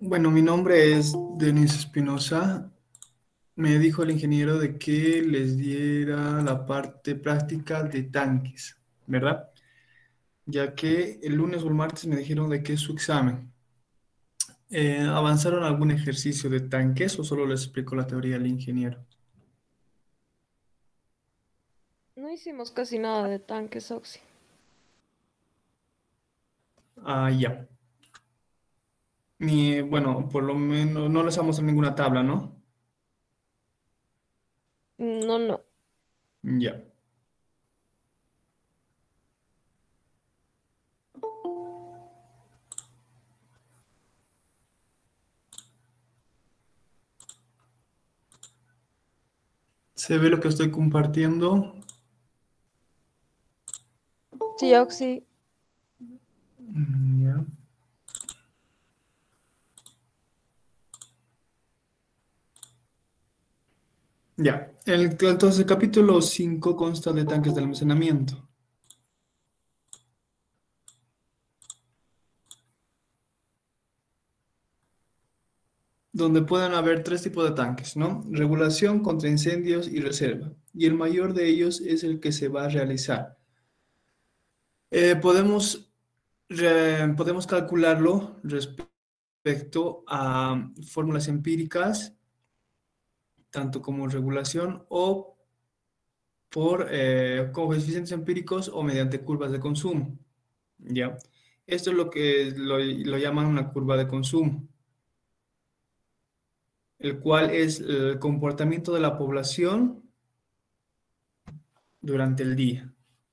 Bueno, mi nombre es Denis Espinosa. Me dijo el ingeniero de que les diera la parte práctica de tanques, ¿verdad? Ya que el lunes o el martes me dijeron de que es su examen. ¿Avanzaron algún ejercicio de tanques o solo les explico la teoría al ingeniero? No hicimos casi nada de tanques, Oxy. Ah, ya. Bueno, por lo menos no les vamos a hacer ninguna tabla, ¿no? No, no. Ya. ¿Se ve lo que estoy compartiendo? Sí, Oxy. Ya. Ya. Entonces, el capítulo 5 consta de tanques de almacenamiento, donde pueden haber tres tipos de tanques, ¿no? Regulación contra incendios y reserva. Y el mayor de ellos es el que se va a realizar. Podemos calcularlo respecto a fórmulas empíricas, tanto como regulación o por coeficientes empíricos o mediante curvas de consumo, ¿ya? Esto es lo que lo llaman una curva de consumo, el cual es el comportamiento de la población durante el día.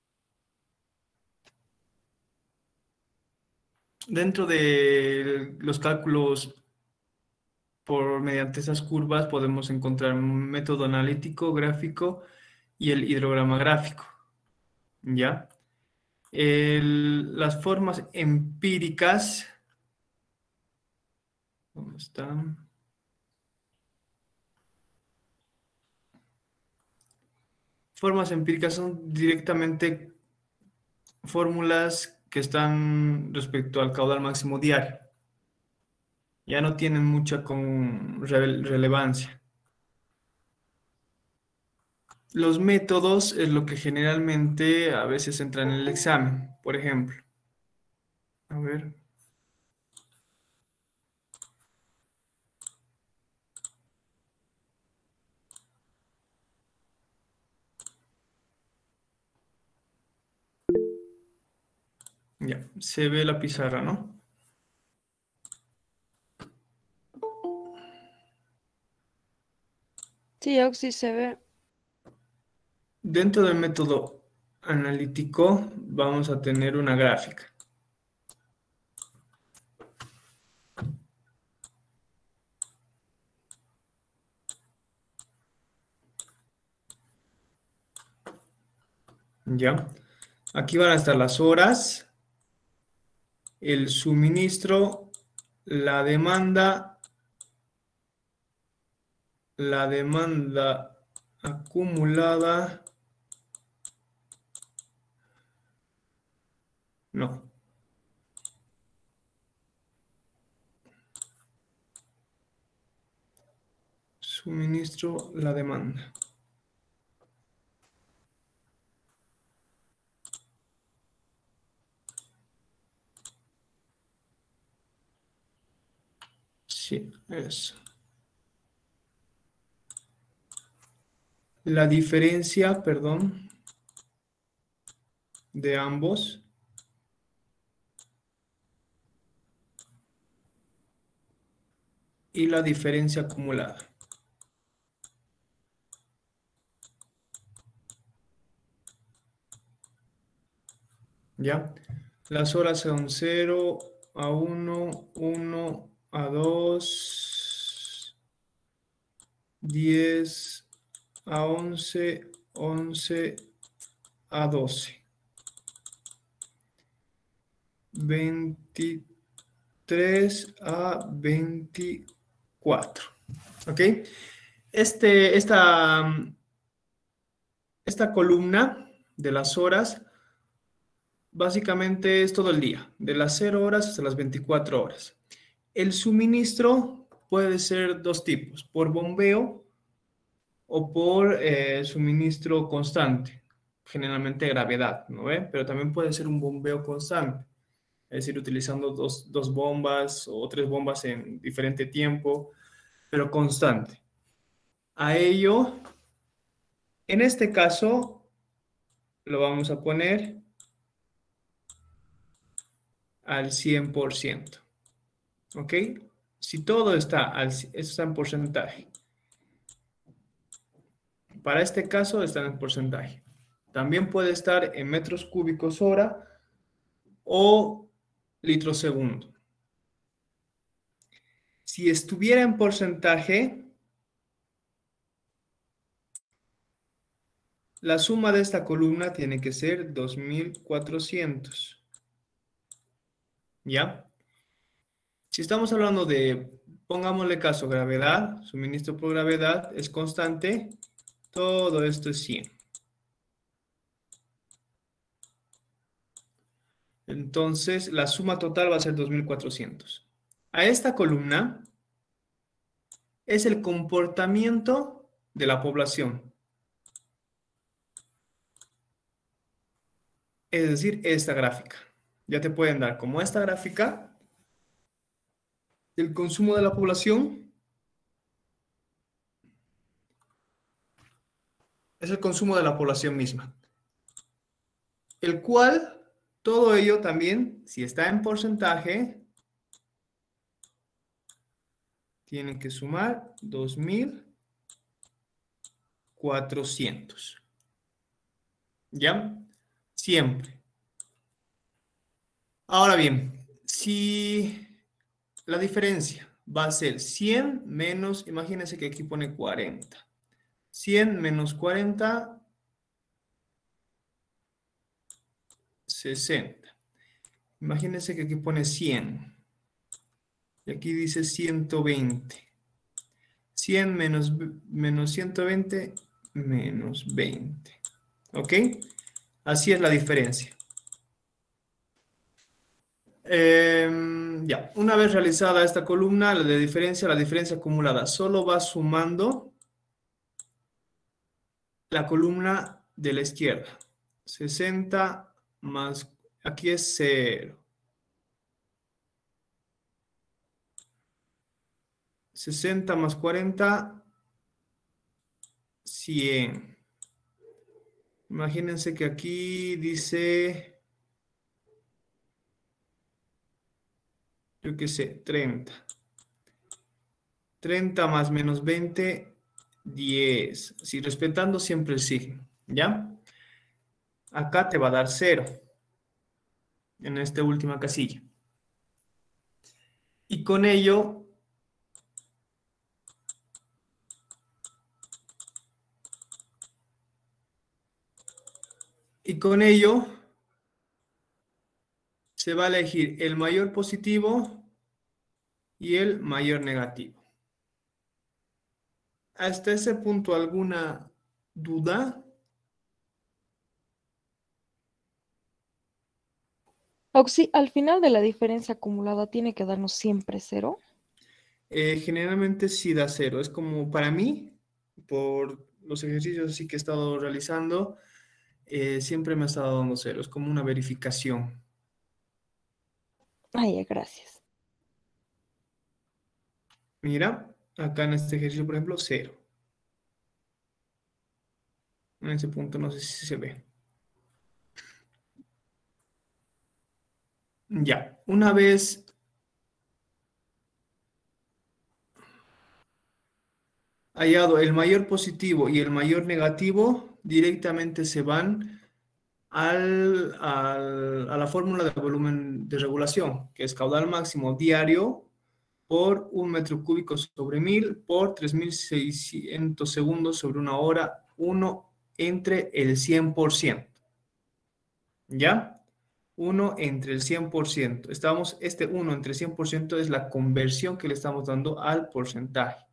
Dentro de los cálculos por mediante esas curvas podemos encontrar un método analítico, gráfico y el hidrograma gráfico, ¿ya? Las formas empíricas, ¿cómo están? Formas empíricas son directamente fórmulas que están respecto al caudal máximo diario. Ya no tienen mucha relevancia. Los métodos es lo que generalmente a veces entra en el examen. Por ejemplo, a ver, ya, se ve la pizarra, ¿no? Sí, Oxy se ve. Dentro del método analítico vamos a tener una gráfica. ¿Ya? Aquí van a estar las horas, el suministro, la demanda, la demanda acumulada, no, suministro, la demanda. Sí, eso. La diferencia, perdón, de ambos. Y la diferencia acumulada. ¿Ya? Las horas son 0 a 1, 1 a 2, 10 a 11, 11 a 12, 23 a 24. ¿Ok? Esta columna de las horas básicamente es todo el día, de las 0 horas hasta las 24 horas. El suministro puede ser dos tipos, por bombeo o por suministro constante, generalmente gravedad, ¿no ve? Pero también puede ser un bombeo constante, es decir, utilizando dos bombas o tres bombas en diferente tiempo, pero constante. A ello, en este caso, lo vamos a poner al 100%, ¿ok? Si todo esto está en porcentaje. Para este caso está en porcentaje. También puede estar en metros cúbicos hora o litros segundo. Si estuviera en porcentaje, la suma de esta columna tiene que ser 2400. ¿Ya? Si estamos hablando de, pongámosle caso, gravedad, suministro por gravedad es constante, todo esto es 100. Entonces, la suma total va a ser 2400. A esta columna es el comportamiento de la población. Es decir, esta gráfica. Ya te pueden dar como esta gráfica del consumo de la población. Es el consumo de la población misma. El cual, todo ello también, si está en porcentaje, tiene que sumar 2400. ¿Ya? Siempre. Ahora bien, si la diferencia va a ser 100 menos, imagínense que aquí pone 40. 100 menos 40, 60. Imagínense que aquí pone 100. Y aquí dice 120. 100 menos 120, menos 20. ¿Ok? Así es la diferencia. Ya, una vez realizada esta columna, la diferencia acumulada solo va sumando la columna de la izquierda. 60 más, aquí es 0. 60 más 40, 100. Imagínense que aquí dice, yo qué sé, 30. 30 más menos 20, 10. Si respetando siempre el signo, ¿ya? Acá te va a dar 0 en esta última casilla. Y con ello, se va a elegir el mayor positivo y el mayor negativo. ¿Hasta ese punto alguna duda? Oxi, al final de la diferencia acumulada tiene que darnos siempre 0. Generalmente sí da 0. Es como para mí, por los ejercicios así que he estado realizando, siempre me ha estado dando 0. Es como una verificación. Ay, gracias. Mira, acá en este ejercicio, por ejemplo, 0. En ese punto no sé si se ve. Ya, una vez hallado el mayor positivo y el mayor negativo, directamente se van a la fórmula de volumen de regulación, que es caudal máximo diario por 1 metro cúbico sobre 1000 por 3600 segundos sobre una hora, 1 entre el 100%. ¿Ya? 1 entre el 100%. Este 1 entre 100% es la conversión que le estamos dando al porcentaje.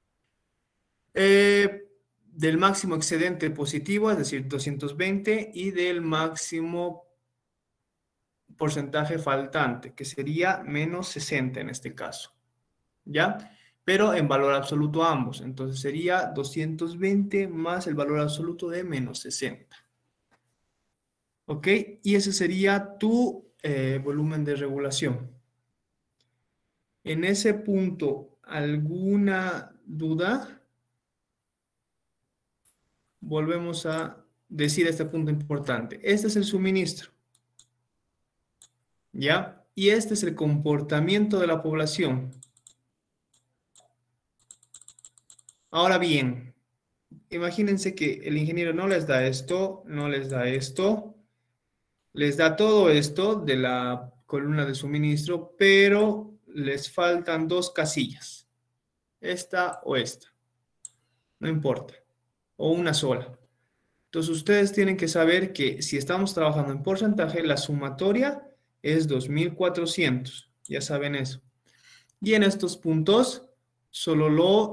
Del máximo excedente positivo, es decir, 220, y del máximo porcentaje faltante, que sería menos 60 en este caso, ¿ya? Pero en valor absoluto ambos. Entonces sería 220 más el valor absoluto de menos 60. ¿Ok? Y ese sería tu volumen de regulación. En ese punto, ¿alguna duda? Volvemos a decir este punto importante. Este es el suministro, ¿ya? Y este es el comportamiento de la población. Ahora bien, imagínense que el ingeniero no les da esto, no les da esto, les da todo esto de la columna de suministro, pero les faltan dos casillas, esta o esta, no importa, o una sola. Entonces ustedes tienen que saber que si estamos trabajando en porcentaje, la sumatoria es 2400, ya saben eso. Y en estos puntos solo lo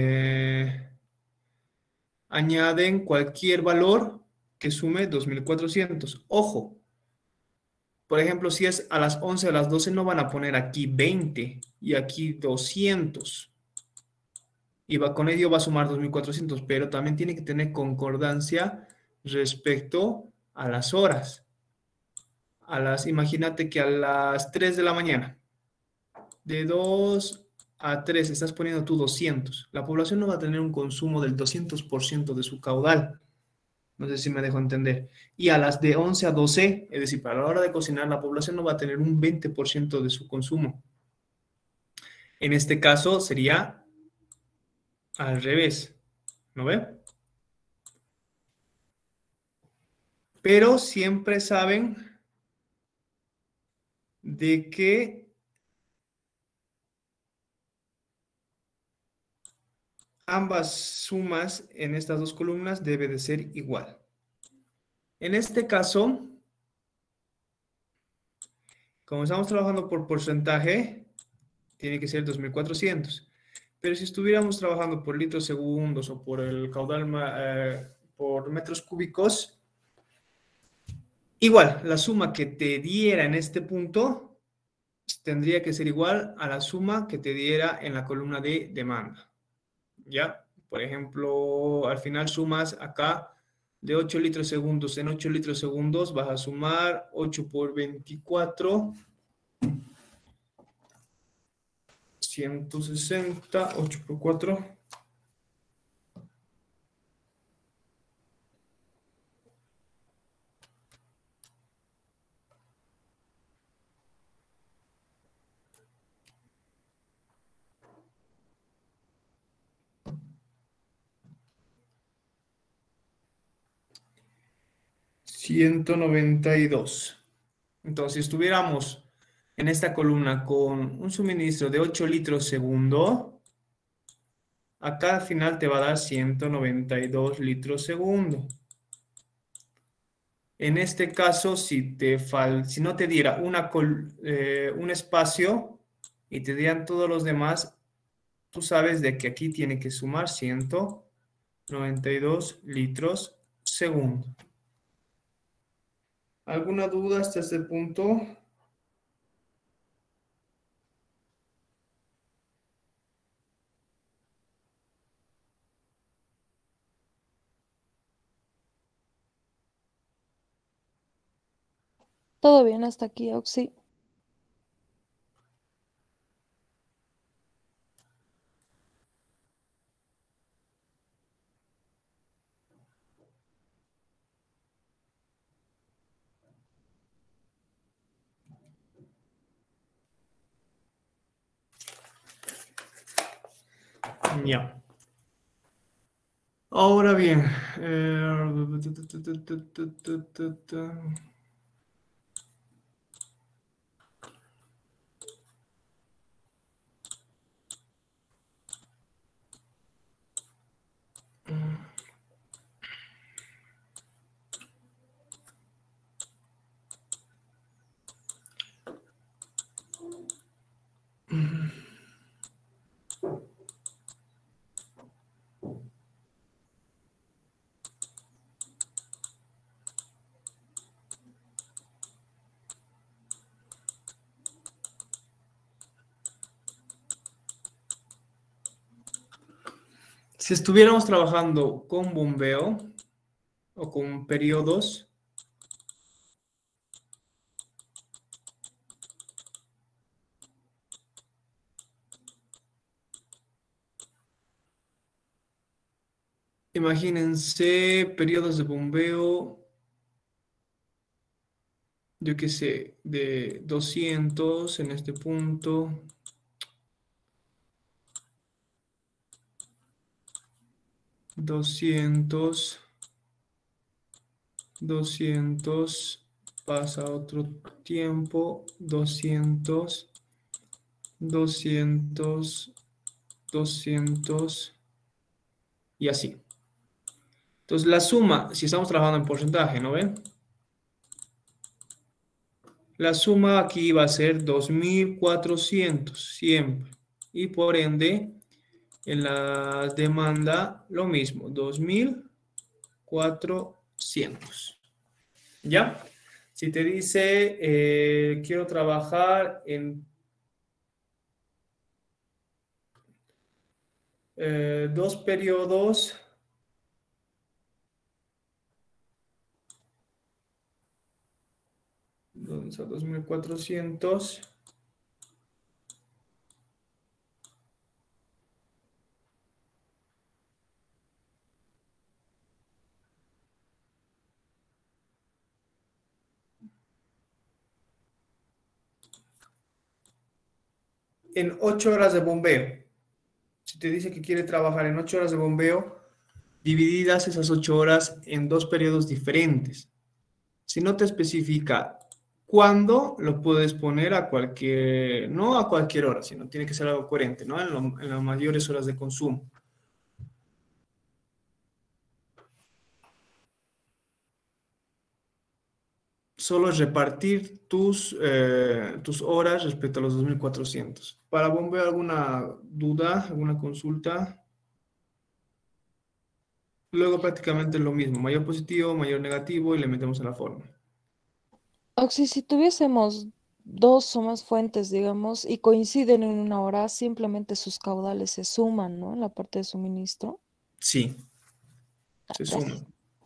añaden cualquier valor que sume 2400. Ojo, por ejemplo, si es a las 11 a las 12 no van a poner aquí 20 y aquí 200. Y con ello va a sumar 2400, pero también tiene que tener concordancia respecto a las horas. Imagínate que a las 3 de la mañana, de 2 a 3 estás poniendo tú 200. La población no va a tener un consumo del 200% de su caudal. No sé si me dejo entender. Y a las de 11 a 12, es decir, para la hora de cocinar, la población no va a tener un 20% de su consumo. En este caso sería al revés. ¿No ve? Pero siempre saben de que ambas sumas en estas dos columnas debe de ser igual. En este caso, como estamos trabajando por porcentaje, tiene que ser 2400. Pero si estuviéramos trabajando por litros segundos o por el caudal, por metros cúbicos, igual, la suma que te diera en este punto tendría que ser igual a la suma que te diera en la columna de demanda. ¿Ya? Por ejemplo, al final sumas acá de 8 litros segundos en 8 litros segundos, vas a sumar 8 por 24, 160, 8 por 4. $192. Entonces, si estuviéramos en esta columna con un suministro de 8 litros segundo, acá al final te va a dar 192 litros segundo. En este caso, si no te diera un espacio y te dieran todos los demás, tú sabes de que aquí tiene que sumar 192 litros segundo. ¿Alguna duda hasta este punto? Todo bien hasta aquí, Oxy. Ya. Ahora bien, Si estuviéramos trabajando con bombeo o con periodos, imagínense periodos de bombeo, yo qué sé, de 200 en este punto, 200, 200, pasa otro tiempo, 200, 200, 200 y así. Entonces la suma, si estamos trabajando en porcentaje, ¿no ven? La suma aquí va a ser 2400 siempre. Y por ende, en la demanda lo mismo, 2400. ¿Ya? Si te dice, quiero trabajar en dos periodos, ¿dónde está 2400? En 8 horas de bombeo. Si te dice que quiere trabajar en 8 horas de bombeo, divididas esas 8 horas en dos periodos diferentes. Si no te especifica cuándo, lo puedes poner a cualquier, no a cualquier hora, sino tiene que ser algo coherente, ¿no? En las mayores horas de consumo. Solo es repartir tus horas respecto a los 2400. Para bombeo, ¿alguna duda, alguna consulta? Luego prácticamente lo mismo, mayor positivo, mayor negativo y le metemos en la fórmula. Oxy, si tuviésemos dos o más fuentes, digamos, y coinciden en una hora, simplemente sus caudales se suman, ¿no? En la parte de suministro. Sí, Ah, se gracias. suma.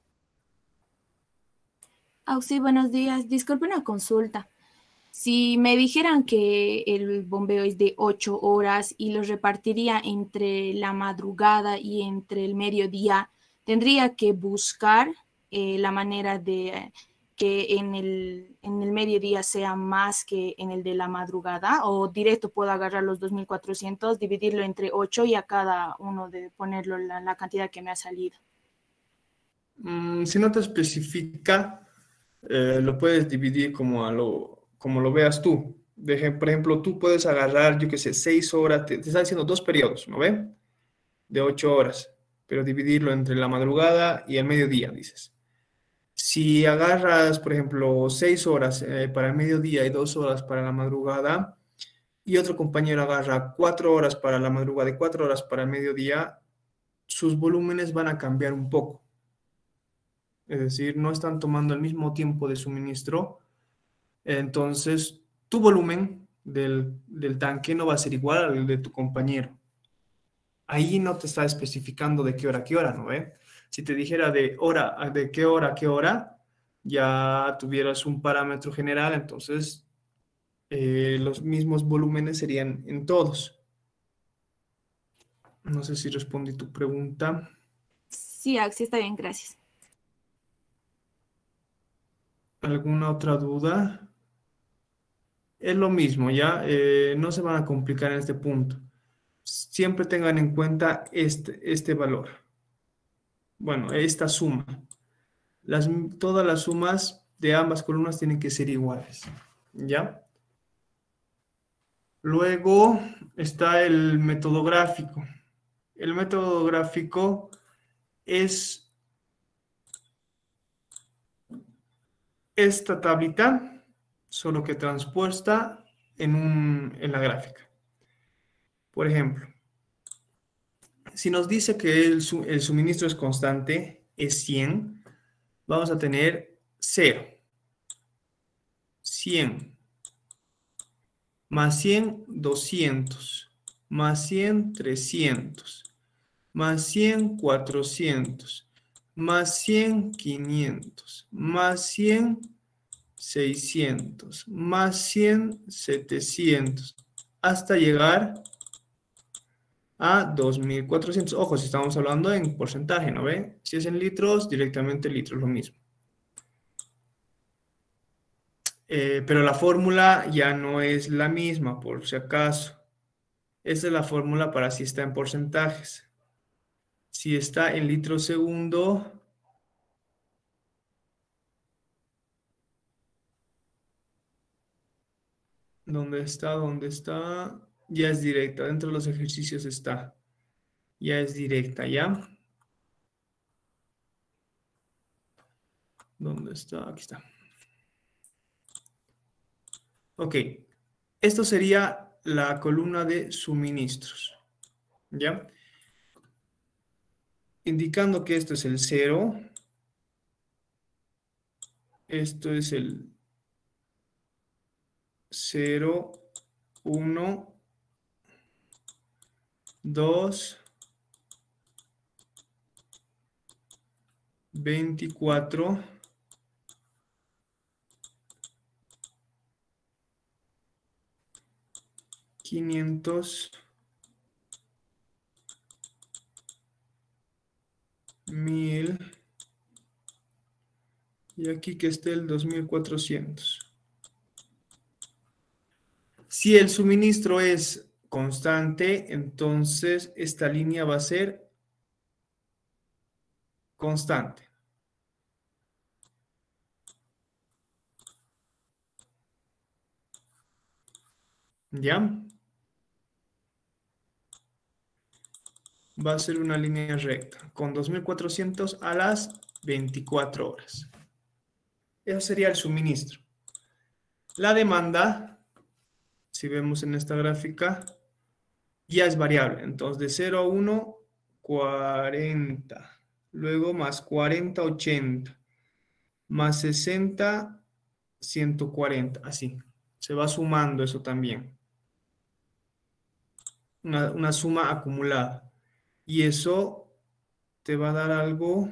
Auxi, buenos días. Disculpe una consulta. Si me dijeran que el bombeo es de 8 horas y los repartiría entre la madrugada y entre el mediodía, ¿tendría que buscar la manera de que en el mediodía sea más que en el de la madrugada? ¿O directo puedo agarrar los 2400, dividirlo entre 8 y a cada uno de ponerlo la cantidad que me ha salido? Si no te especifica, lo puedes dividir como lo veas tú. Por ejemplo, tú puedes agarrar, yo qué sé, 6 horas, te está diciendo dos periodos, ¿no ve? De 8 horas, pero dividirlo entre la madrugada y el mediodía, dices. Si agarras, por ejemplo, 6 horas para el mediodía y 2 horas para la madrugada, y otro compañero agarra 4 horas para la madrugada y 4 horas para el mediodía, sus volúmenes van a cambiar un poco. Es decir, no están tomando el mismo tiempo de suministro, entonces tu volumen del tanque no va a ser igual al de tu compañero. Ahí no te está especificando de qué hora a qué hora, ¿no ve? Si te dijera de hora, de qué hora a qué hora, ya tuvieras un parámetro general, entonces los mismos volúmenes serían en todos. No sé si respondí tu pregunta. Sí, Auxi, está bien, gracias. ¿Alguna otra duda? Es lo mismo, ¿ya? No se van a complicar en este punto. Siempre tengan en cuenta este valor. Bueno, esta suma. Todas las sumas de ambas columnas tienen que ser iguales, ¿ya? Luego está el método gráfico. El método gráfico es esta tablita, solo que transpuesta en la gráfica. Por ejemplo, si nos dice que el suministro es constante, es 100, vamos a tener 0, 100, más 100, 200, más 100, 300, más 100, 400, más 100, 500, más 100, 600, más 100, 700, hasta llegar a 2.400. Ojo, si estamos hablando en porcentaje, ¿no ve? Si es en litros, directamente litros, lo mismo. Pero la fórmula ya no es la misma, por si acaso. Esa es la fórmula para si está en porcentajes. Si está en litros segundo, ¿dónde está? ¿Dónde está? Ya es directa. Dentro de los ejercicios está. Ya es directa, ¿ya? ¿Dónde está? Aquí está. Ok. Esto sería la columna de suministros, ¿ya? Indicando que esto es el 0. Esto es el 0, 1, 2, 24, 500, 1000, y aquí que esté el 2400. Si el suministro es constante, entonces esta línea va a ser constante. ¿Ya? Va a ser una línea recta, con 2400 a las 24 horas. Eso sería el suministro. La demanda, si vemos en esta gráfica, ya es variable. Entonces, de 0 a 1, 40. Luego más 40, 80. Más 60, 140. Así. Se va sumando eso también. Una suma acumulada. Y eso te va a dar algo...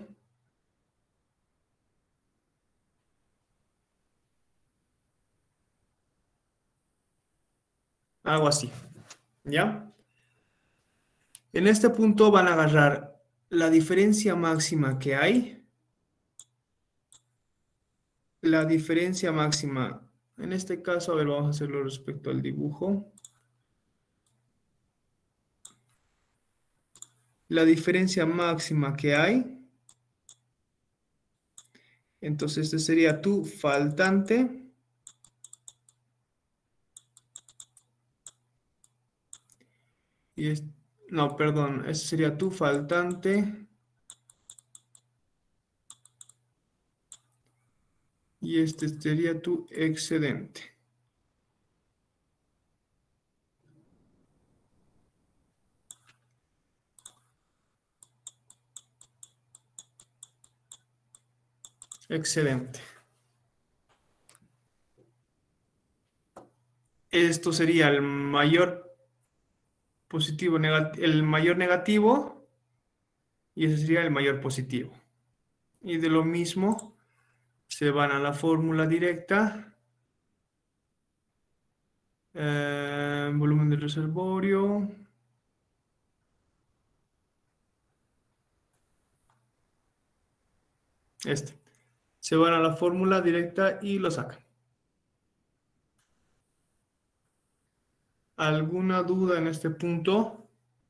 algo así. ¿Ya? En este punto van a agarrar la diferencia máxima que hay. La diferencia máxima, en este caso, a ver, vamos a hacerlo respecto al dibujo. La diferencia máxima que hay. Entonces, este sería tu faltante. No, perdón, este sería tu faltante. Y este sería tu excedente. Excedente. Esto sería el mayor positivo, el mayor negativo, y ese sería el mayor positivo. Y de lo mismo se van a la fórmula directa. Volumen del reservorio. Se van a la fórmula directa y lo sacan. ¿Alguna duda en este punto?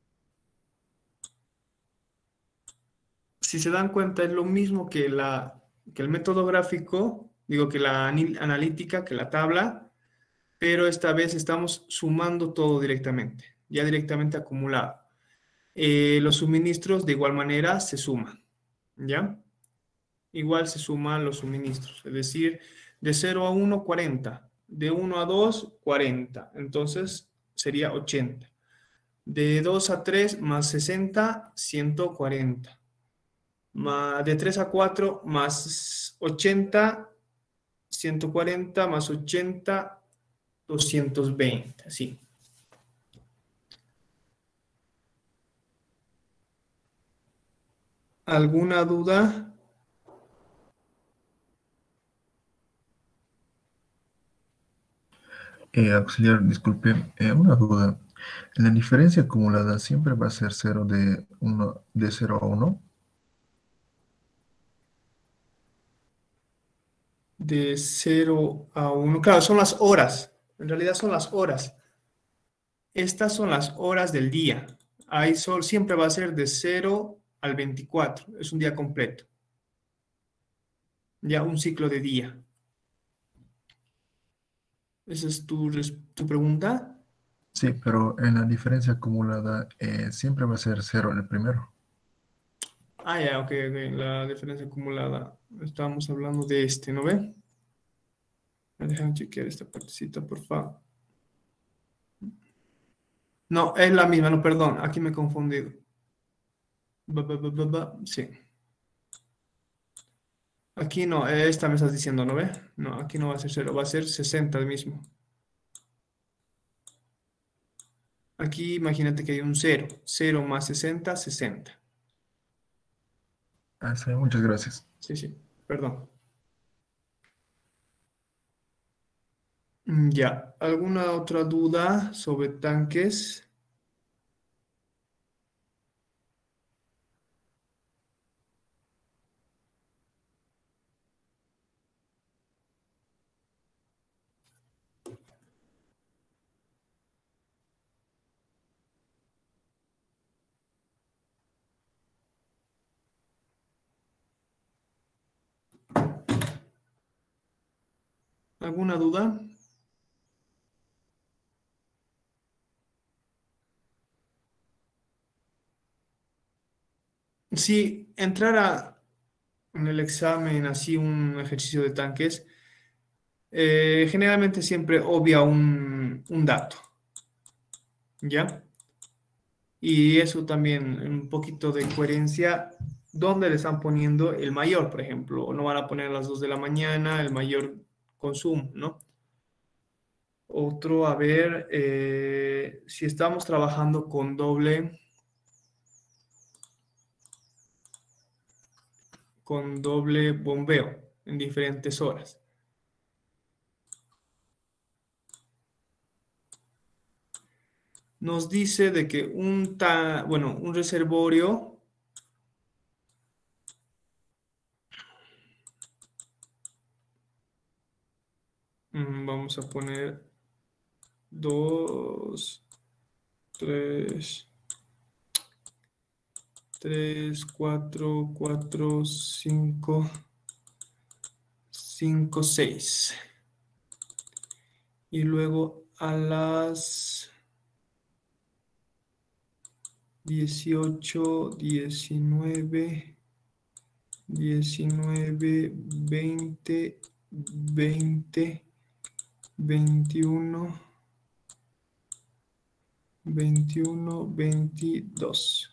Si se dan cuenta, es lo mismo que el método gráfico, digo que la analítica, que la tabla, pero esta vez estamos sumando todo directamente, ya directamente acumulado. Los suministros de igual manera se suman, ¿ya? Igual se suman los suministros, es decir, de 0 a 1, 40, de 1 a 2, 40, entonces sería 80. De 2 a 3 más 60, 140. De 3 a 4 más 80, 140 más 80, 220, así. ¿Alguna duda? Auxiliar, disculpe, una duda. ¿La diferencia acumulada siempre va a ser cero de 0 a 1? De 0 a 1. Claro, son las horas. En realidad son las horas. Estas son las horas del día. Ahí siempre va a ser de 0 al 24. Es un día completo. Ya un ciclo de día. ¿Esa es tu pregunta? Sí, pero en la diferencia acumulada siempre va a ser cero el primero. Ah, ya, ok, ok. La diferencia acumulada. Estábamos hablando de este, ¿no ve? Déjame chequear esta partecita, por favor. No, es la misma, no, perdón. Aquí me he confundido. Sí. Aquí no, esta me estás diciendo, ¿no ve? No, aquí no va a ser 0, va a ser 60 el mismo. Aquí imagínate que hay un 0. 0 más 60, 60. Ah, sí, muchas gracias. Sí, sí, perdón. Ya, ¿alguna otra duda sobre tanques? ¿Alguna duda? Si entrara en el examen así un ejercicio de tanques, generalmente siempre obvia un dato, ¿ya? Y eso también, un poquito de coherencia, ¿dónde le están poniendo el mayor, por ejemplo? No van a poner a las 2 de la mañana el mayor consumo, ¿no? Otro, a ver, si estamos trabajando con doble bombeo en diferentes horas. Nos dice de que un reservorio vamos a poner 2, 3, 4, 4, 5, 5, 6. Y luego a las 18, 19, 19, 20, 20, 21, 21, 22.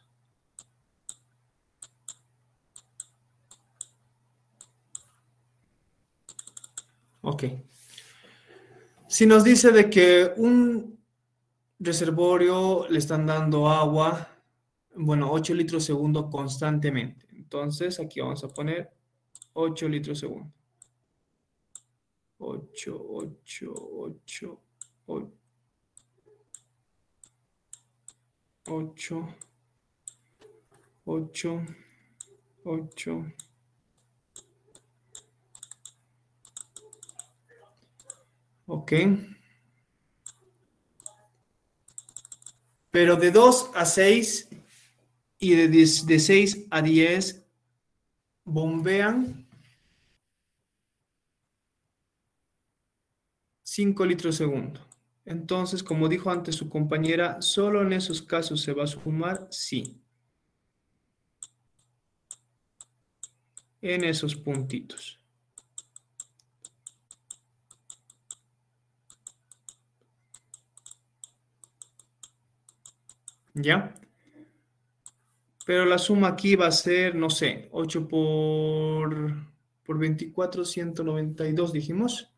Ok. Si nos dice de que un reservorio le están dando agua, bueno, 8 litros segundo constantemente. Entonces aquí vamos a poner 8 litros segundo. 8, 8, 8, 8, 8, 8, 8. Ok. Pero de 2 a 6 y de 6 a 10 bombean 5 litros segundo. Entonces, como dijo antes su compañera, ¿solo en esos casos se va a sumar? Sí. En esos puntitos. ¿Ya? Pero la suma aquí va a ser, no sé, 8 por 24, 192, dijimos.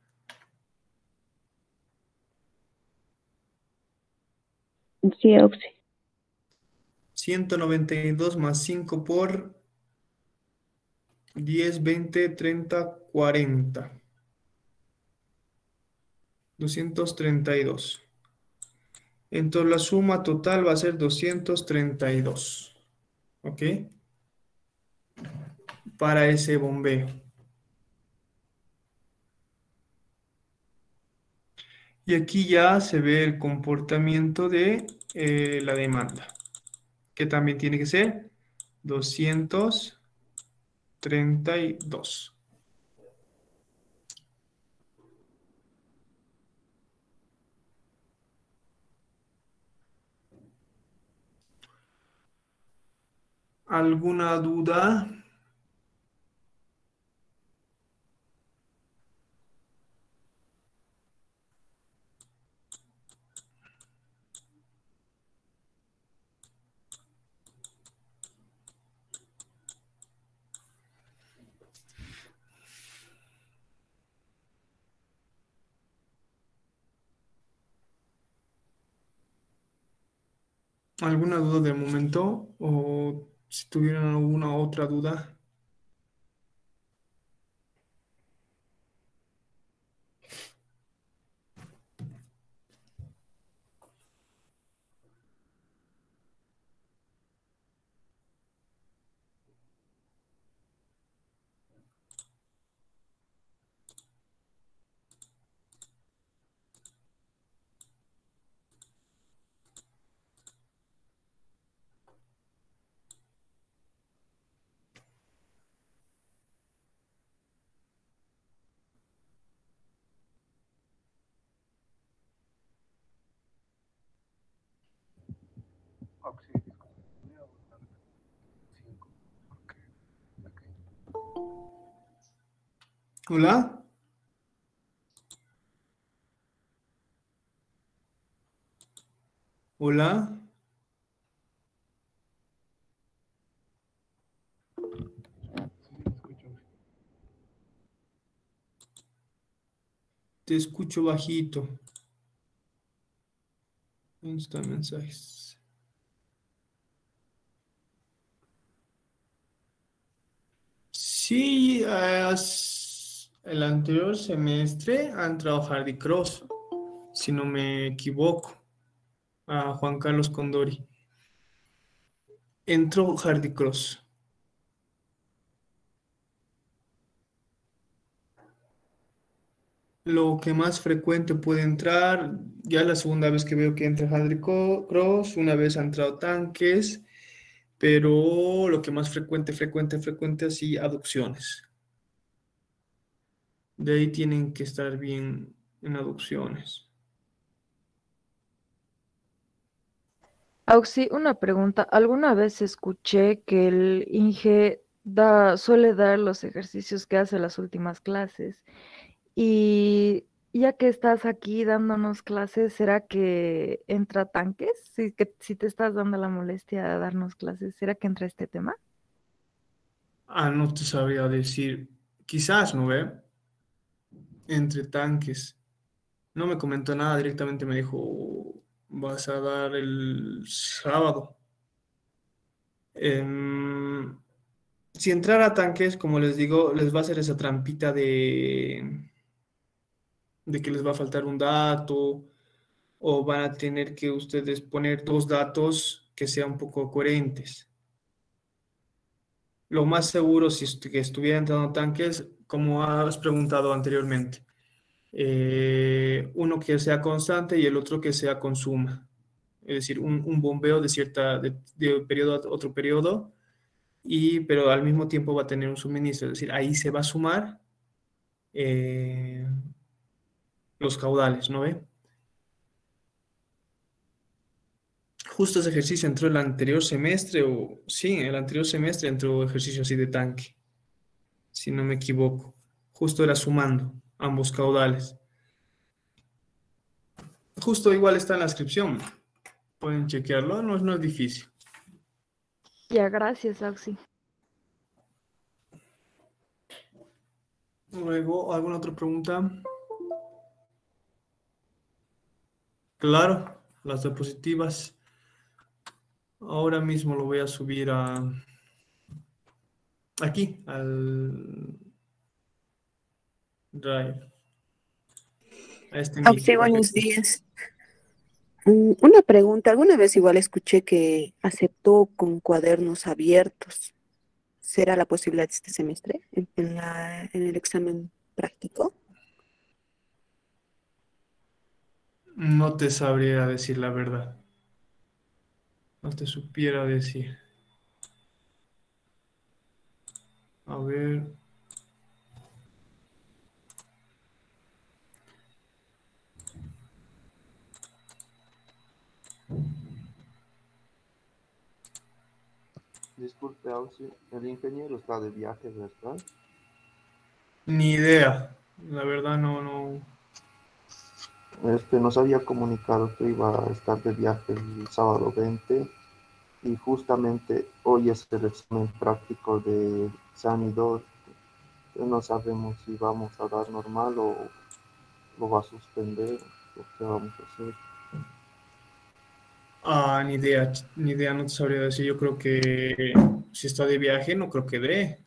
Sí, Oxy. 192 más 5 por 10, 20, 30, 40. 232. Entonces la suma total va a ser 232. ¿Ok? Para ese bombeo. Y aquí ya se ve el comportamiento de la demanda, que también tiene que ser 232. ¿Alguna duda? ¿Alguna duda de momento? ¿O si tuvieran alguna otra duda? ¿Hola? ¿Hola? Te escucho bajito. ¿Dónde están mensajes? Sí, el anterior semestre han entrado Hardy Cross, si no me equivoco, a Juan Carlos Condori. Entró Hardy Cross. Lo que más frecuente puede entrar, ya es la segunda vez que veo que entra Hardy Cross, una vez ha entrado tanques, pero lo que más frecuente, así, aducciones. De ahí tienen que estar bien en aducciones. Auxi, una pregunta. ¿Alguna vez escuché que el Inge suele dar los ejercicios que hace las últimas clases? Y ya que estás aquí dándonos clases, ¿será que entra tanques? Si te estás dando la molestia de darnos clases, ¿será que entra este tema? No te sabría decir. Quizás, ¿no ve? Entre tanques. No me comentó nada, directamente me dijo, vas a dar el sábado. Em, si entrara tanques, como les digo, les va a hacer esa trampita de que les va a faltar un dato o van a tener que ustedes poner dos datos que sean un poco coherentes. Lo más seguro, si que estuviera entrando tanques, como has preguntado anteriormente, uno que sea constante y el otro que sea con suma. Es decir, un bombeo de periodo a otro periodo, pero al mismo tiempo va a tener un suministro. Es decir, ahí se va a sumar eh, los caudales, ¿no ve? Justo ese ejercicio entró el anterior semestre, o sí, el anterior semestre entró ejercicio así de tanque, si no me equivoco. Justo era sumando ambos caudales. Justo igual está en la descripción. Pueden chequearlo, no es difícil. Ya, gracias, Auxi. Luego, ¿alguna otra pregunta? Claro, las diapositivas. Ahora mismo lo voy a subir aquí, al Drive, a este Sí, mismo. buenos días. Una pregunta, alguna vez igual escuché que aceptó con cuadernos abiertos. ¿Será la posibilidad este semestre en el examen práctico? No te sabría decir la verdad. No te supiera decir. A ver. Disculpe, Auxi, el ingeniero está de viaje, ¿verdad? Ni idea. La verdad no. Nos había comunicado que iba a estar de viaje el sábado 20 y justamente hoy es el examen práctico de SANI 2. No sabemos si vamos a dar normal o lo va a suspender o qué vamos a hacer. Ni idea. Ni idea, no te sabría decir. Yo creo que si está de viaje, no creo que dé.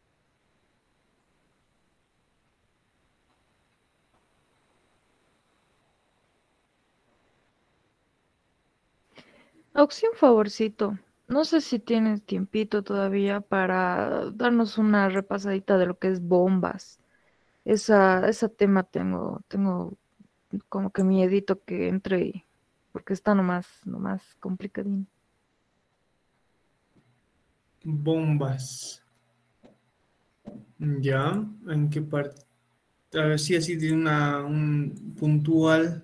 Auxi, un favorcito. No sé si tienes tiempito todavía para darnos una repasadita de lo que es bombas. Ese tema tengo como que miedito que entre porque está nomás complicadín. Bombas. Ya. ¿En qué parte? A ver si así de un puntual.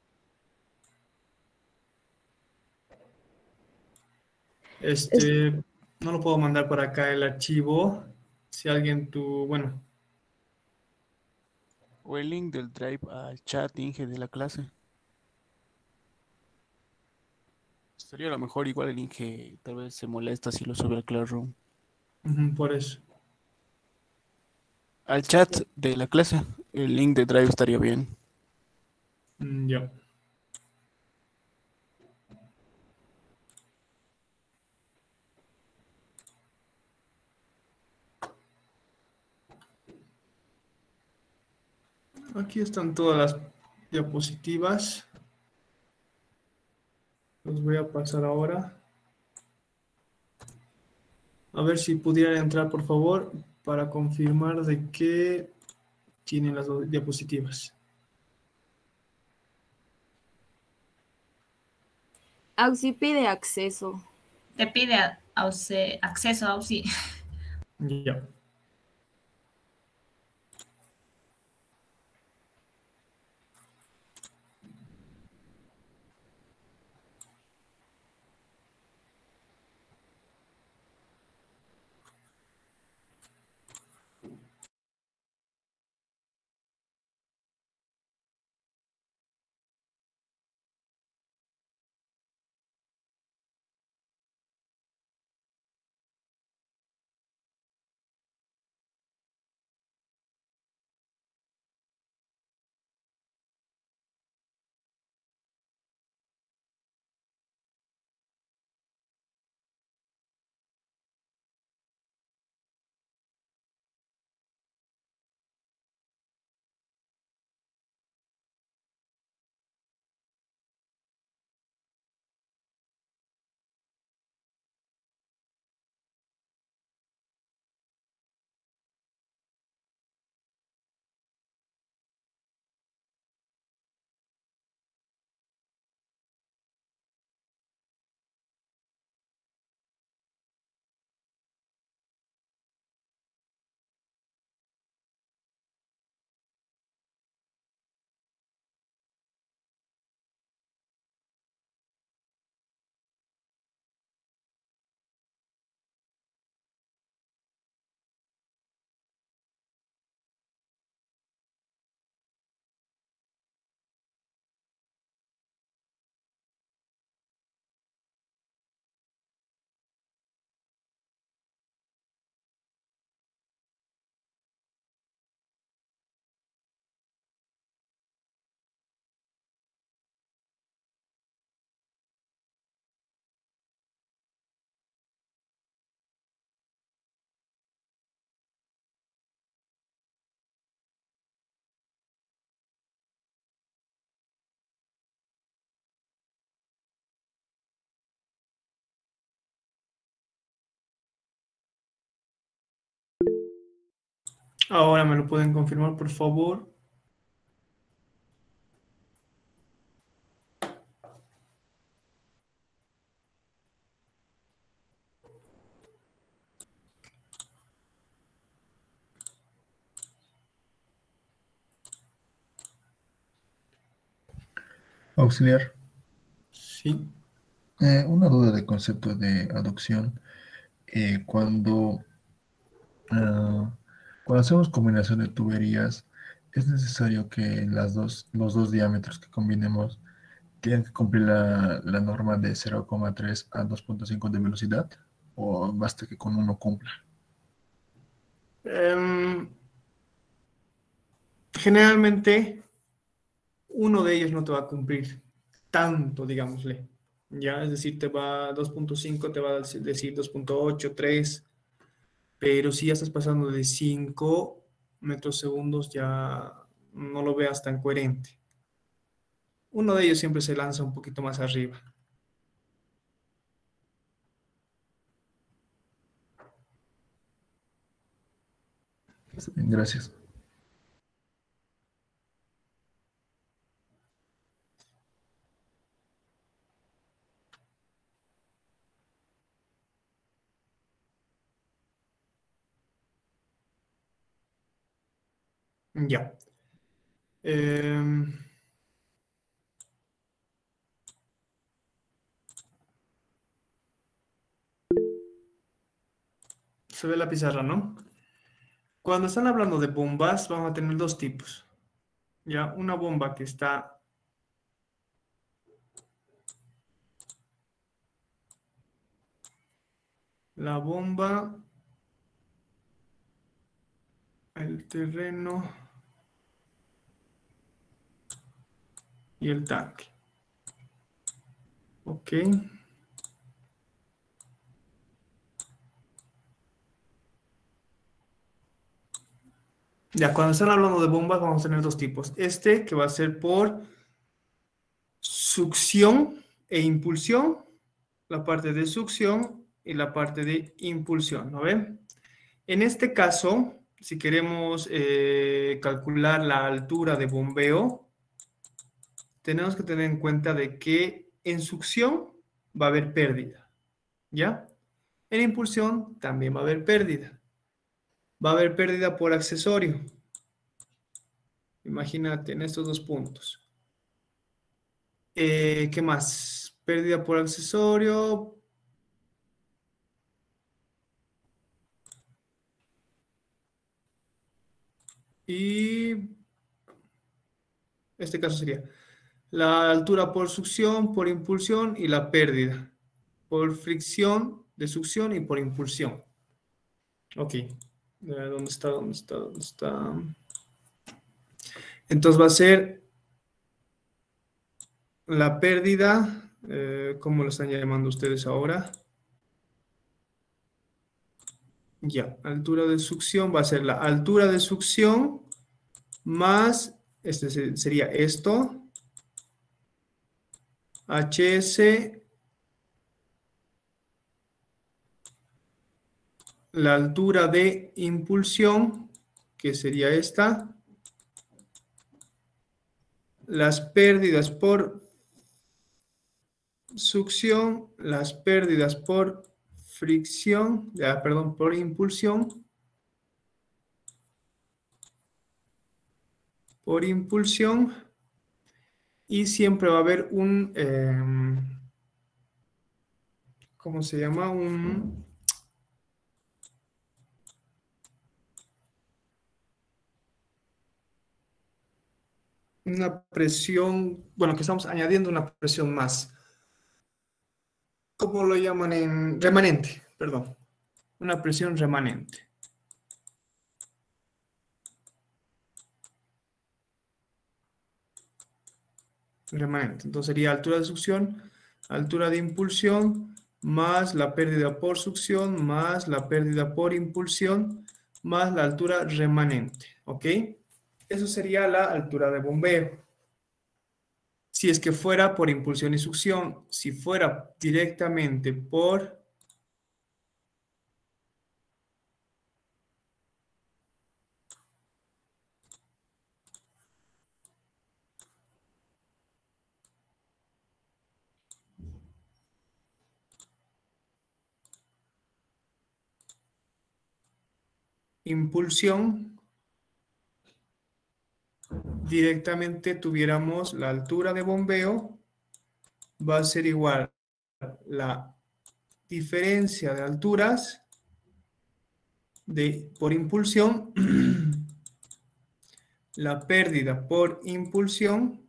Es- No lo puedo mandar por acá el archivo. Si alguien bueno, O el link del Drive al chat Inge de la clase. Sería a lo mejor igual el Inge tal vez se molesta si lo sube al Classroom. por eso. Al chat de la clase, el link de Drive estaría bien. Ya. Aquí están todas las diapositivas. Los voy a pasar ahora. A ver si pudieran entrar, por favor, para confirmar de que tienen las dos diapositivas. Auxi pide acceso. Te pide acceso a Auxi. Ya. Ahora me lo pueden confirmar, por favor. Auxiliar. Sí. Una duda de concepto de aducción. Cuando, cuando hacemos combinación de tuberías, ¿es necesario que los dos diámetros que combinemos tienen que cumplir la norma de 0,3 a 2,5 de velocidad? ¿O basta que con uno cumpla? Generalmente, uno de ellos no te va a cumplir tanto, digámosle. Ya, es decir, te va 2.5, te va a decir 2.8, 3, pero si ya estás pasando de 5 metros segundos, ya no lo veas tan coherente. Uno de ellos siempre se lanza un poquito más arriba. Bien, gracias. Ya. Em, Se ve la pizarra, ¿no? Cuando están hablando de bombas, vamos a tener dos tipos. Ya, una bomba que está la bomba, el terreno y el tanque. Ok. Ya, cuando están hablando de bombas, vamos a tener dos tipos. Este que va a ser por succión e impulsión, la parte de succión y la parte de impulsión, ¿no ven? En este caso, si queremos calcular la altura de bombeo, tenemos que tener en cuenta de que en succión va a haber pérdida, ¿ya? En impulsión también va a haber pérdida. Va a haber pérdida por accesorio. Imagínate en estos dos puntos. ¿Qué más? Pérdida por accesorio. Y este caso sería la altura por succión, por impulsión y la pérdida. Por fricción de succión y por impulsión. Ok. ¿Dónde está? ¿Dónde está? ¿Dónde está? Entonces va a ser la pérdida, ¿cómo lo están llamando ustedes ahora? Ya, altura de succión va a ser la altura de succión más, este sería esto, HS, la altura de impulsión, que sería esta, las pérdidas por succión, las pérdidas por fricción, perdón, por impulsión, y siempre va a haber un, ¿cómo se llama? Una presión, bueno, que estamos añadiendo una presión más. ¿Cómo lo llaman en remanente? Perdón. Una presión remanente. Remanente. Entonces sería altura de succión, altura de impulsión, más la pérdida por succión, más la pérdida por impulsión, más la altura remanente. ¿Ok? Eso sería la altura de bombeo. Si es que fuera por impulsión y succión, si fuera directamente por impulsión, directamente tuviéramos la altura de bombeo, va a ser igual a la diferencia de alturas por impulsión, la pérdida por impulsión,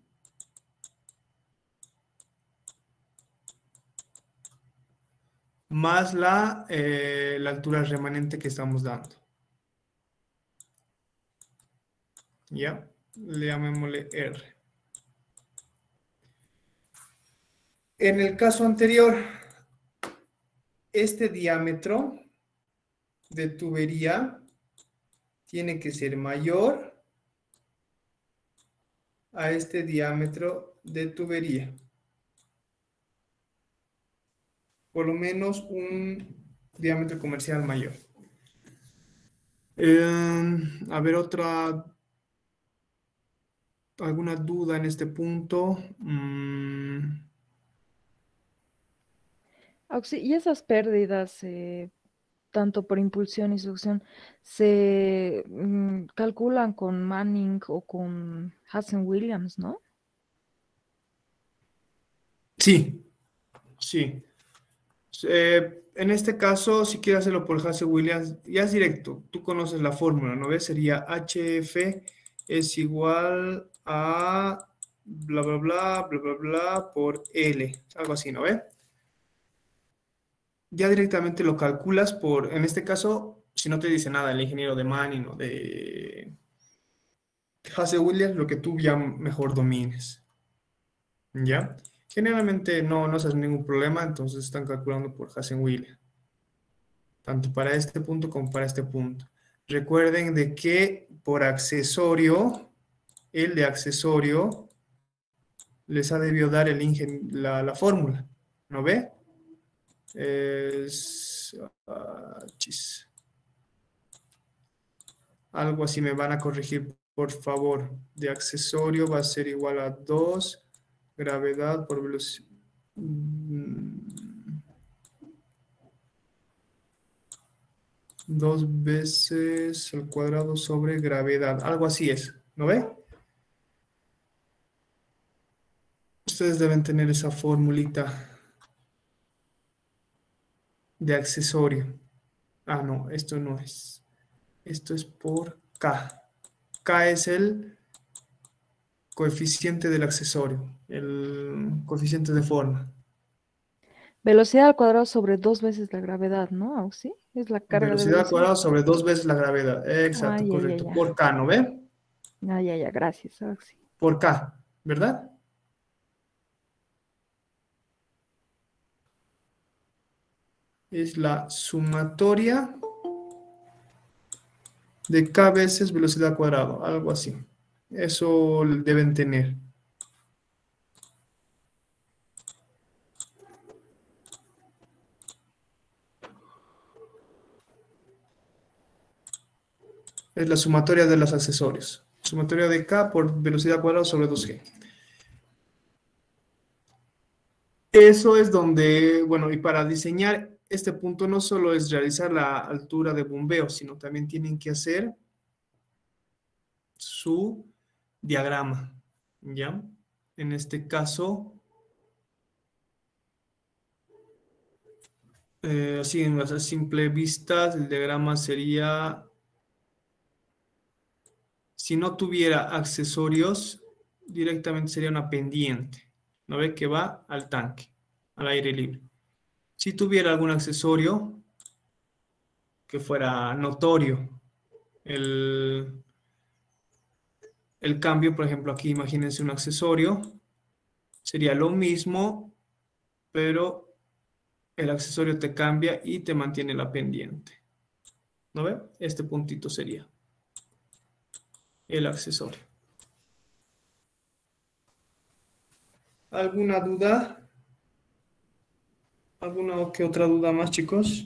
más la altura remanente que estamos dando. ¿Ya? Le llamémosle R. En el caso anterior, este diámetro de tubería tiene que ser mayor a este diámetro de tubería. Por lo menos un diámetro comercial mayor. A ver, ¿alguna duda en este punto? Y esas pérdidas, tanto por impulsión y succión, se calculan con Manning o con Hazen-Williams, ¿no? Sí, sí. En este caso, si quieres hacerlo por Hazen-Williams, ya es directo. Tú conoces la fórmula, ¿no ves? Sería HF es igual a bla, bla, bla, bla, bla, bla, por L. Algo así, ¿no ves? Ya directamente lo calculas por, en este caso, si no te dice nada el ingeniero de Manning o de Hazen-Williams, lo que tú ya mejor domines. ¿Ya? Generalmente no haces ningún problema, entonces están calculando por Hazen-Williams. Tanto para este punto como para este punto. Recuerden de que por accesorio, el de accesorio, les ha debido dar la fórmula. ¿No ve? Algo así me van a corregir, por favor. De accesorio va a ser igual a 2 gravedad por velocidad. 2 veces al cuadrado sobre gravedad. Algo así es. ¿No ve? Ustedes deben tener esa formulita de accesorio. Ah, no, esto no es. Esto es por K. K es el coeficiente del accesorio, el coeficiente de forma. Velocidad al cuadrado sobre 2 veces la gravedad, ¿no, Auxi? Es la carga de Velocidad al velocidad. cuadrado sobre 2 veces la gravedad. Exacto, correcto. Ya. Por K, ¿no ve? Ya, gracias, Auxi. Por K, ¿verdad? Es la sumatoria de K veces velocidad al cuadrado, algo así. Eso deben tener. Es la sumatoria de los accesorios. Sumatoria de K por velocidad al cuadrado sobre 2G. Eso es donde, bueno, y para diseñar este punto no solo es realizar la altura de bombeo, sino también tienen que hacer su diagrama, ¿ya? En este caso, así en a simple vista, el diagrama sería, si no tuviera accesorios, directamente sería una pendiente, ¿no ve? Que va al tanque, al aire libre. Si tuviera algún accesorio que fuera notorio, el cambio, por ejemplo, aquí imagínense un accesorio, sería lo mismo, pero el accesorio te cambia y te mantiene la pendiente. ¿No ve? Este puntito sería el accesorio. ¿Alguna duda? ¿Alguna que otra duda más, chicos?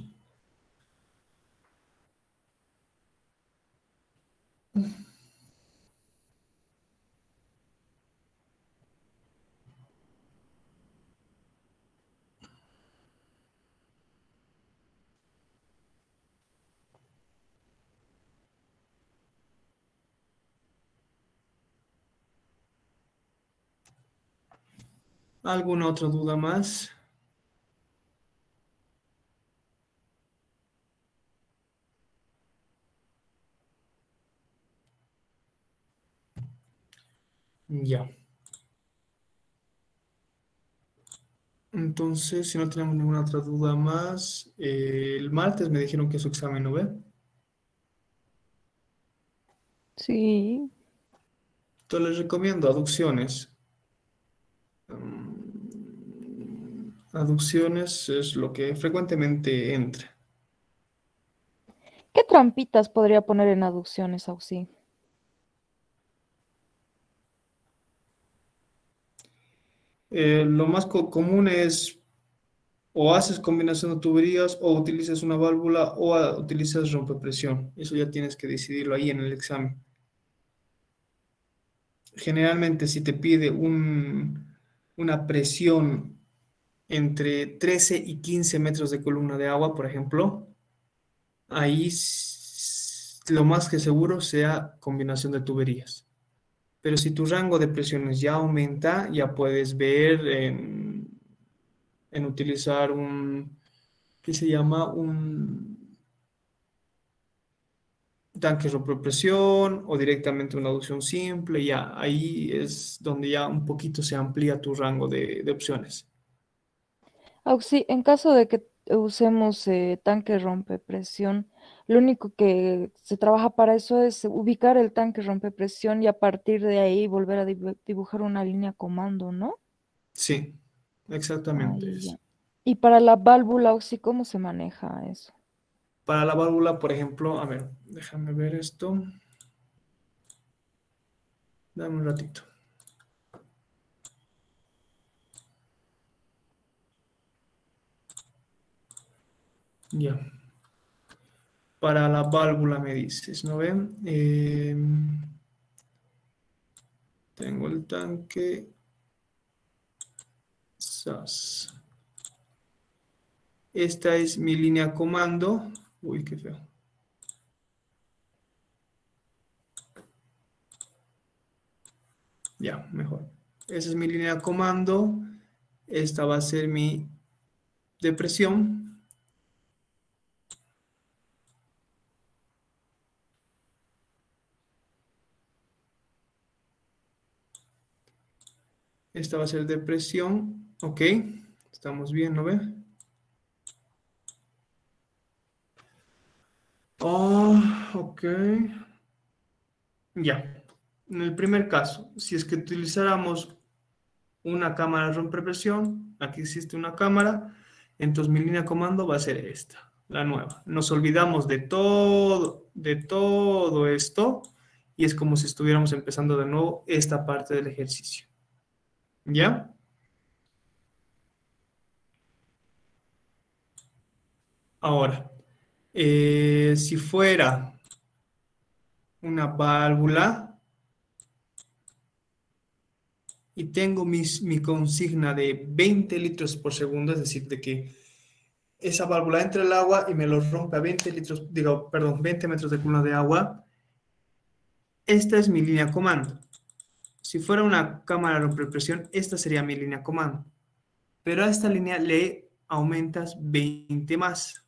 ¿Alguna otra duda más? Ya. Entonces, si no tenemos ninguna otra duda más, el martes me dijeron que su examen, ¿no ve? Sí. Entonces les recomiendo aducciones. Aducciones es lo que frecuentemente entra. ¿Qué trampitas podría poner en aducciones, Auxi? Lo más común es o haces combinación de tuberías o utilizas una válvula o utilizas rompepresión. Eso ya tienes que decidirlo ahí en el examen. Generalmente si te pide una presión entre 13 y 15 metros de columna de agua, por ejemplo, ahí lo más que seguro sea combinación de tuberías. Pero si tu rango de presiones ya aumenta, ya puedes ver en utilizar ¿qué se llama? Un tanque presión o directamente una aducción simple. Ya ahí es donde ya un poquito se amplía tu rango de opciones. Auxi, en caso de que usemos tanque rompepresión, lo único que se trabaja para eso es ubicar el tanque rompepresión y a partir de ahí volver a dibujar una línea comando, ¿no? Sí, exactamente Ahí eso. ya. Y para la válvula, Auxi, ¿cómo se maneja eso? Para la válvula, por ejemplo, a ver, déjame ver esto. Dame un ratito. Ya. Para la válvula me dices, ¿no ven? Tengo el tanque SAS. Esta es mi línea comando. Uy, qué feo. Ya, mejor. Esa es mi línea comando. Esta va a ser mi depresión. Esta va a ser depresión. Ok. Estamos bien, ¿no ve? Oh, ok. Ya. En el primer caso, si es que utilizáramos una cámara de rompepresión, aquí existe una cámara, entonces mi línea de comando va a ser esta, la nueva. Nos olvidamos de todo esto y es como si estuviéramos empezando de nuevo esta parte del ejercicio. ¿Ya? Ahora, si fuera una válvula y tengo mi consigna de 20 litros por segundo, es decir, de que esa válvula entra el agua y me lo rompe a 20 litros, digo, perdón, 20 metros de columna de agua. Esta es mi línea comando. Si fuera una cámara de rompepresión, esta sería mi línea comando. Pero a esta línea le aumentas 20 más.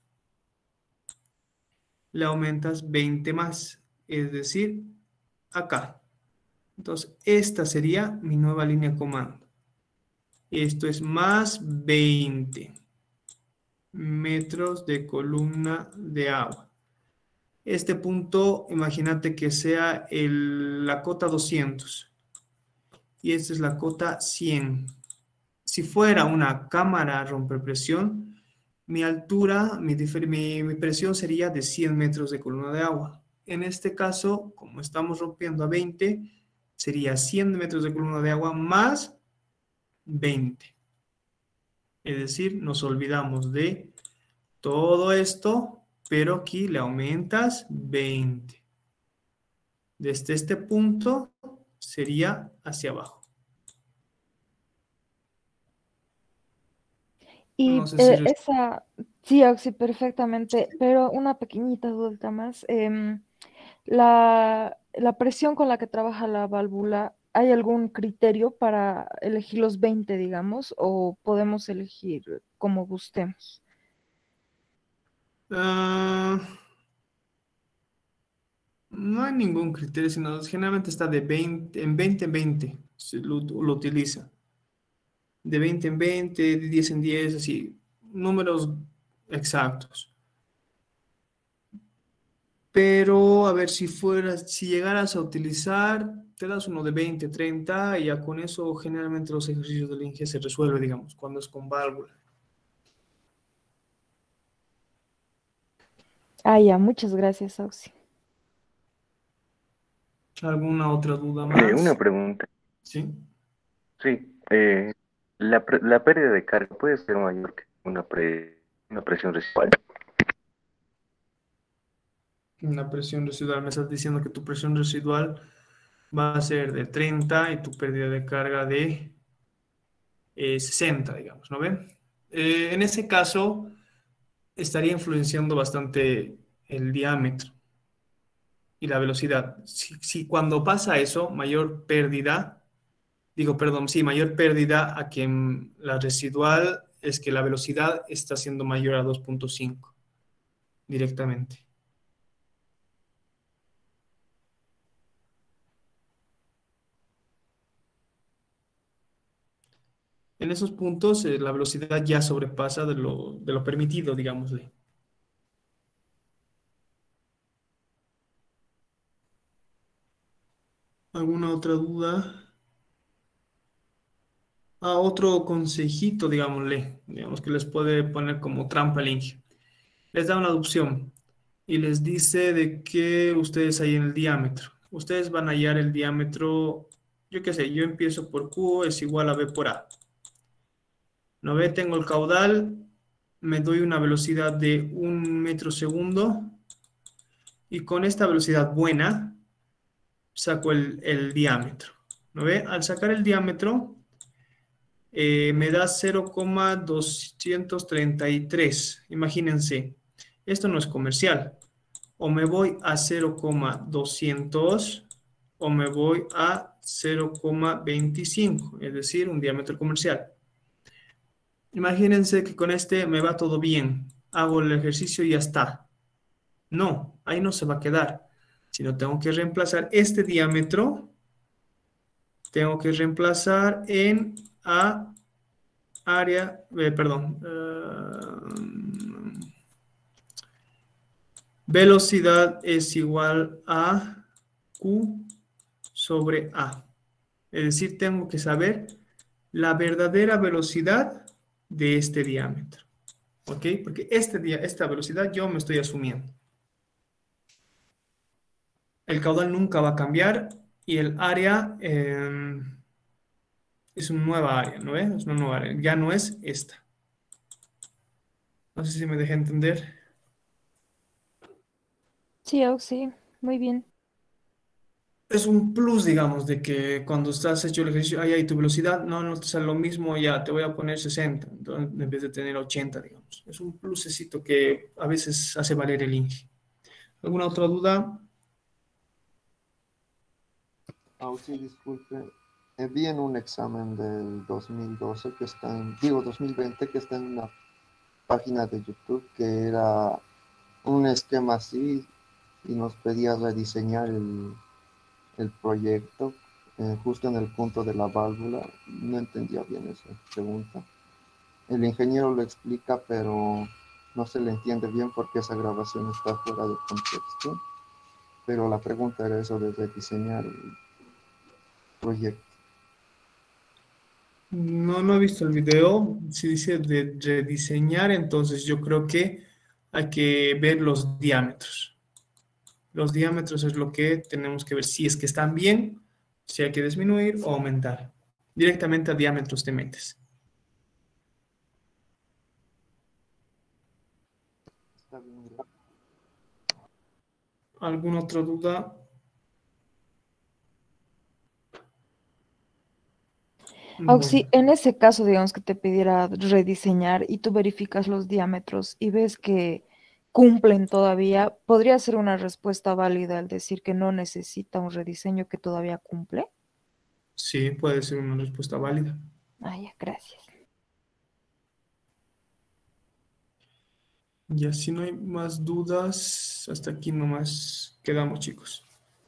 Le aumentas 20 más. Es decir, acá. Entonces, esta sería mi nueva línea comando. Esto es más 20 metros de columna de agua. Este punto, imagínate que sea la cota 200 y esta es la cota 100. Si fuera una cámara a rompepresión, mi altura, mi presión sería de 100 metros de columna de agua. En este caso, como estamos rompiendo a 20, sería 100 metros de columna de agua más 20. Es decir, nos olvidamos de todo esto, pero aquí le aumentas 20. Desde este punto sería hacia abajo. Y No sé si... sí, Auxi, perfectamente, pero una pequeñita duda más. La presión con la que trabaja la válvula ¿hay algún criterio para elegir los 20, digamos, o podemos elegir como gustemos? Ah, no hay ningún criterio, sino generalmente está de 20 en 20 en 20, lo utiliza. De 20 en 20, de 10 en 10, así, números exactos. Pero, a ver, si llegaras a utilizar, te das uno de 20, 30, y ya con eso generalmente los ejercicios del INGE se resuelven, digamos, cuando es con válvula. Ah, ya, muchas gracias, Auxi. ¿Alguna otra duda Una más? pregunta. Sí. Sí, la pérdida de carga puede ser mayor que una presión residual. Una presión residual, me estás diciendo que tu presión residual va a ser de 30 y tu pérdida de carga de 60, digamos, ¿no ven? En ese caso, estaría influenciando bastante el diámetro y la velocidad. Si cuando pasa eso, mayor pérdida, digo, perdón, sí, mayor pérdida a que la residual es que la velocidad está siendo mayor a 2.5 directamente. En esos puntos, la velocidad ya sobrepasa de lo permitido, digámosle. ¿Alguna otra duda? Otro consejito, digamos que les puede poner como trampa el Inge. Les da una opción y les dice de que ustedes hay en el diámetro. Ustedes van a hallar el diámetro, yo qué sé, yo empiezo por Q es igual a B por A. ¿No ve? Tengo el caudal, me doy una velocidad de 1 metro segundo y con esta velocidad buena saco el diámetro. ¿No ve? Al sacar el diámetro me da 0,233. Imagínense, esto no es comercial. O me voy a 0,200 o me voy a 0,25, es decir, un diámetro comercial. Imagínense que con este me va todo bien. Hago el ejercicio y ya está. No, ahí no se va a quedar. Sino tengo que reemplazar este diámetro. Tengo que reemplazar en área, perdón, velocidad es igual a Q sobre A. Es decir, tengo que saber la verdadera velocidad de este diámetro. ¿Ok? Porque esta velocidad yo me estoy asumiendo. El caudal nunca va a cambiar y el área es una nueva área, ¿no ves? Es una nueva área, ya no es esta. No sé si me dejé entender. Sí, Auxi, muy bien. Es un plus, digamos, de que cuando estás hecho el ejercicio, ahí hay tu velocidad, no te sale lo mismo, ya te voy a poner 60, entonces, en vez de tener 80, digamos. Es un plusecito que a veces hace valer el INGE. ¿Alguna otra duda? Sí, disculpe. Vi en un examen del 2012 que está en, digo 2020, que está en una página de YouTube, que era un esquema así y nos pedía rediseñar el proyecto justo en el punto de la válvula. No entendía bien esa pregunta. El ingeniero lo explica, pero no se le entiende bien porque esa grabación está fuera de contexto. Pero la pregunta era eso de rediseñar el proyecto. No he visto el video. Si dice de rediseñar, entonces yo creo que hay que ver los diámetros. Los diámetros es lo que tenemos que ver si es que están bien, si hay que disminuir o aumentar. Directamente a diámetros te metes. Está bien, gracias. ¿Alguna otra duda? Auxi, Bueno, en ese caso, digamos que te pidiera rediseñar y tú verificas los diámetros y ves que cumplen todavía, ¿podría ser una respuesta válida al decir que no necesita un rediseño que todavía cumple? Sí, puede ser una respuesta válida. Ah, ya, gracias. Y así no hay más dudas. Hasta aquí nomás quedamos, chicos.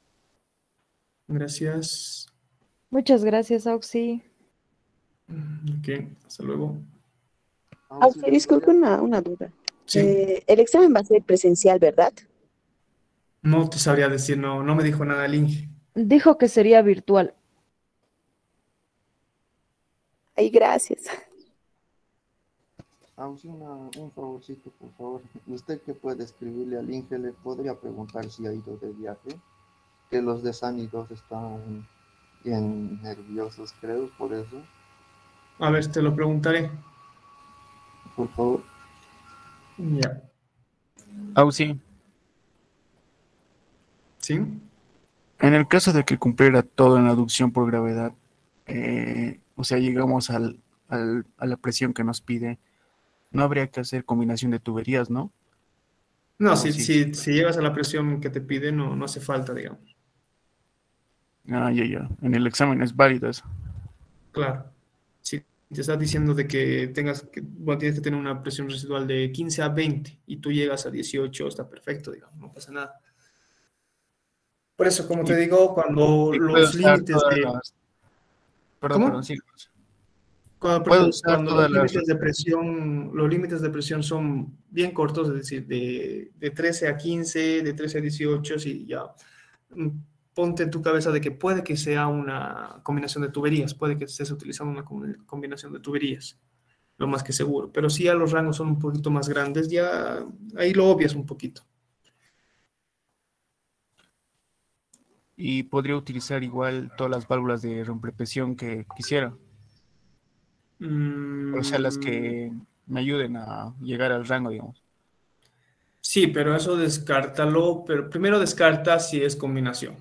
Gracias. Muchas gracias, Auxi. Ok, hasta luego. Sí, disculpe una duda. Sí, El examen va a ser presencial, ¿verdad? no te sabría decir, no, no me dijo nada el Inge. Dijo que sería virtual. Ay, gracias. Sí, un favorcito, por favor. Usted que puede escribirle al Inge, le podría preguntar si ha ido de viaje, que los de Sani 2 están bien nerviosos, creo, por eso. A ver, te lo preguntaré. Por favor. Ya. Auxi, ¿Sí? en el caso de que cumpliera todo en la aducción por gravedad, o sea, llegamos a la presión que nos pide, no habría que hacer combinación de tuberías, ¿no? No, O sí. si llegas a la presión que te pide, no, no hace falta, digamos. Ah, ya. En el examen es válido eso. Claro. Si te estás diciendo de que bueno, tienes que tener una presión residual de 15 a 20 y tú llegas a 18, está perfecto, digamos, no pasa nada. Por eso, como te Y, digo, cuando y puedo los usar límites todas de... las... Perdón, ¿Cómo? sí. Puedo Perdón, usar cuando todas las... los límites de presión son bien cortos, es decir, de 13 a 15, de 13 a 18, sí, ya mm, ponte en tu cabeza de que puede que sea una combinación de tuberías, puede que estés utilizando una combinación de tuberías, lo más que seguro, pero si ya los rangos son un poquito más grandes, ya ahí lo obvias un poquito. Y podría utilizar igual todas las válvulas de rompepresión que quisiera. O sea, las Mm, que me ayuden a llegar al rango, digamos. sí, pero eso descártalo, pero primero descarta si es combinación.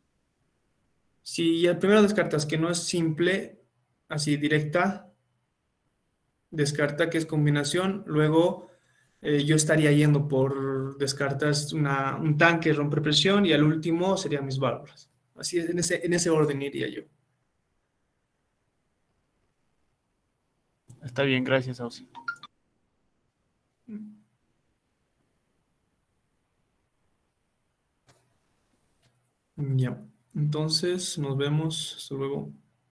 Si ya primero descartas que no es simple, así directa, descarta que es combinación, luego yo estaría yendo por descartas un tanque romper presión y al último serían mis válvulas. Así es, en ese orden iría yo. Está bien, gracias, Ausi. Ya, entonces nos vemos, hasta luego.